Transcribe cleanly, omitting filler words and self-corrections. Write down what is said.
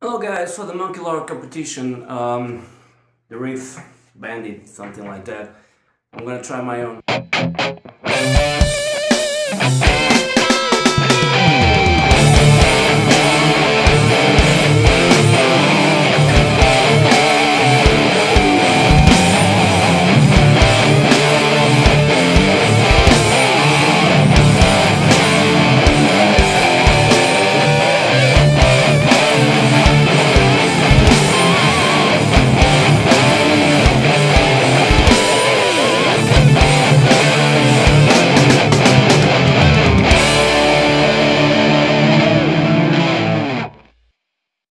Hello guys, for the Monkey Lore competition, the Riff Bandit, something like that, I'm gonna try my own.